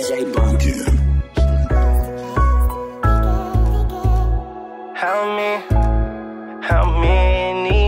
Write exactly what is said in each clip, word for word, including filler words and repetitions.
How many? How many?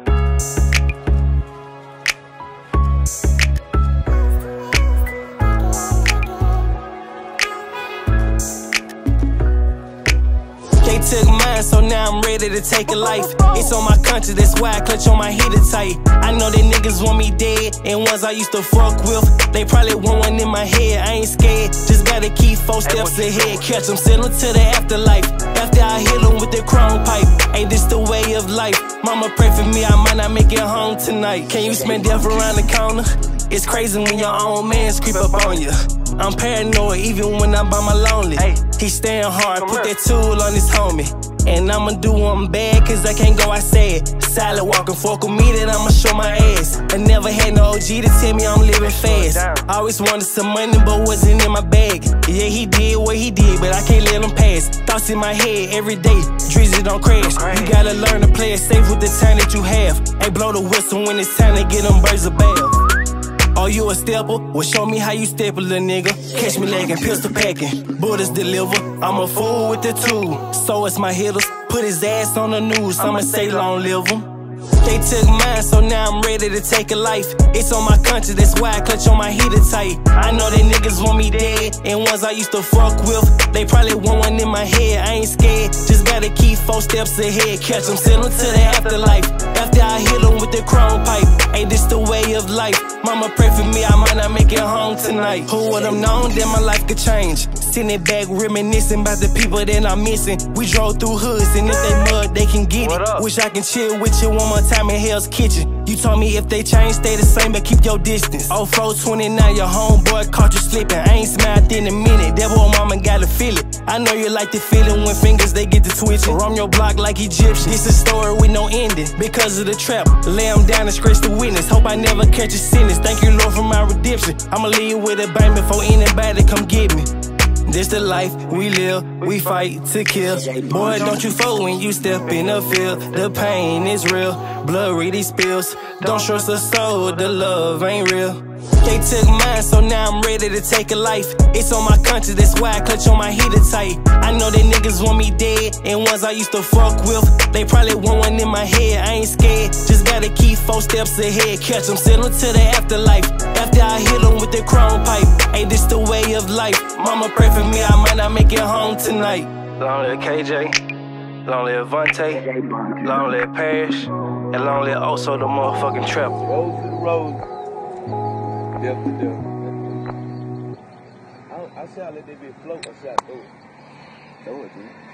They took mine, so now I'm ready to take a life. It's on my conscience, that's why I clutch on my heater tight. I know that niggas want me dead, and ones I used to fuck with, they probably want one in my head. I ain't scared, just gotta keep four steps ahead. Catch them, send them to the afterlife. After I hit them with the chrome pipe, ain't this the way of life? Mama pray for me, I might not make it home tonight. Can you smell death around the corner? It's crazy when your own mans creep up on you. I'm paranoid even when I'm by my lonely. He staying hard, put that tool on his homie. And I'ma do one bad, cause I can't go outside. Silent walking, fuck with me, then I'ma show my ass. I never had no O G to tell me I'm living fast. I always wanted some money, but wasn't in my bag. Yeah, he did what he did, but I can't let him pass. Thoughts in my head every day, Drizzy don't crash. You gotta learn to play it safe with the time that you have. Hey, blow the whistle when it's time to get them birds a bath. Oh, you a stepper? Well, show me how you step a little nigga. Catch me lagging, pistol packing, bullets deliver. I'm a fool with the tool, so it's my hitters. Put his ass on the news, I'ma say long live him. They took mine, so now I'm ready to take a life. It's on my conscience, that's why I clutch on my heater tight. I know that niggas want me dead, and ones I used to fuck with, they probably want one in my head. I ain't scared, just gotta keep four steps ahead. Catch them, send them to the afterlife. After I hit them with the chrome pipe, ain't this the way of life? Mama pray for me, I might not make it home tonight. Who would've known that my life could change? Sitting back reminiscing about the people that I'm missing. We drove through hoods, and if they mud, they can get it. Wish I can chill with you one more time in Hell's Kitchen. You told me if they change, stay the same, but keep your distance. Oh, four twenty-nine, your homeboy caught you slipping. I ain't smiled in a minute, that boy mama gotta feel it. I know you like to feel it when fingers they get to twitching. Roam your block like Egyptian. This a story with no ending, because of the trap. Lay him down and scratch the witness. Hope I never catch a sentence. Thank you, Lord, for my redemption. I'ma leave with a bang before anybody come get me. This the life we live, we fight to kill. Boy, don't you fool when you step in the field. The pain is real, blood really spills. Don't trust the soul, the love ain't real. They took mine, so now I'm ready to take a life. It's on my conscience, that's why I clutch on my heater tight. I know that niggas want me dead, and ones I used to fuck with, they probably want one in my head. I ain't scared, just gotta keep four steps ahead. Catch them, send them to the afterlife. After I hit them with the chrome pipe, ain't this the way of life? Mama pray for me, I might not make it home tonight. Long live K J, long live Vontae, long live Parrish, and long live also the motherfucking trap. Road to the road. Death to death. I, I shall let that bitch float. I shall throw it. Throw it, dude.